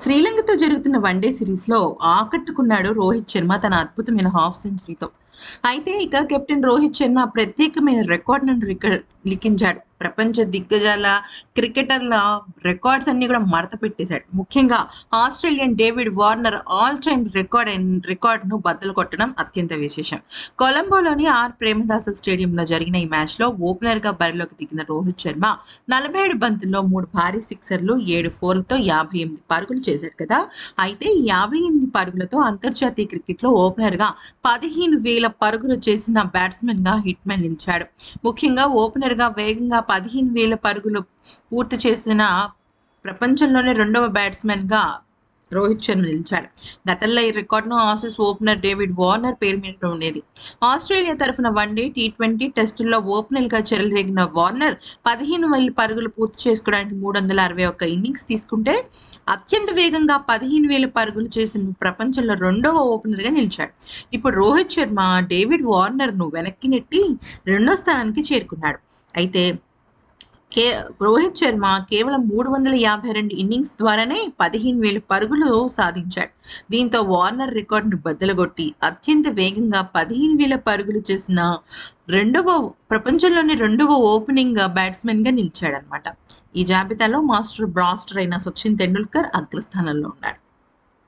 శ్రీలంకతో జరుగుతున్న వన్డే సిరీస్‌లో ఆకట్టుకున్నాడు రోహిత్ శర్మ తన అద్భుతమైన హాఫ్ సెంచరీతో. అయితే ఇక కెప్టెన్ రోహిత్ శర్మ ప్రత్యేకమైన రికార్డును లిఖించాడు. ప్రపంచ దిగ్గజాల క్రికెటర్ల రికార్డ్స్ అన్నీ కూడా మడత పెట్టేశాడు. ముఖ్యంగా Australian David Warner all time రికార్డును బద్దలు కొట్టడం అత్యంత విశేషం. కొలంబోలోని ఆర్ ప్రేమదాస స్టేడియంలో జరిగిన ఈ మ్యాచ్లో ఓపెనర్గా బరిలోకి దిగిన రోహిత్ శర్మ 47 బంతుల్లో 3 భారీ సిక్సర్లు, 7 ఫోర్లతో 58 పరుగులు చేశాడు కదా. అయితే ఈ 58 పరుగులతో అంతర్జాతీయ క్రికెట్లో ఓపెనర్గా 15,000 పరుగులు చేసిన బ్యాట్స్మెన్గా హిట్మెన్ నిలిచాడు. ముఖ్యంగా ఓపెనర్గా వేగంగా 15,000 పరుగులు పూర్తి చేసిన ప్రపంచంలోనే రెండవ బ్యాట్స్మెన్గా రోహిత్ శర్మ నిలిచాడు. గతంలో ఈ రికార్డును ఆసీస్ ఓపెనర్ డేవిడ్ వార్నర్ పేరు మీద ఉండేది. ఆస్ట్రేలియా తరఫున వన్డే, టీ20 టెస్టుల్లో ఓపెనర్గా చెలరేగిన వార్నర్ 15,000 పరుగులు పూర్తి చేసుకోవడానికి 361 ఇన్నింగ్స్ తీసుకుంటే అత్యంత వేగంగా 15,000 పరుగులు చేసిన ప్రపంచంలో రెండవ ఓపెనర్గా నిలిచాడు. ఇప్పుడు రోహిత్ శర్మ డేవిడ్ వార్నర్ను వెనక్కి నెట్టి రెండో స్థానానికి చేరుకున్నాడు. అయితే రోహిత్ శర్మ కేవలం 352 ఇన్నింగ్స్ ద్వారానే 15,000 పరుగులు సాధించాడు. దీంతో వార్నర్ రికార్డును బద్దలుగొట్టి అత్యంత వేగంగా 15,000 పరుగులు చేసిన ప్రపంచంలోని రెండవ ఓపెనింగ్ బ్యాట్స్మెన్గా నిలిచాడనమాట. ఈ జాబితాలో మాస్టర్ బ్లాస్టర్ అయిన సచిన్ తెండూల్కర్ అగ్రస్థానంలో ఉన్నాడు.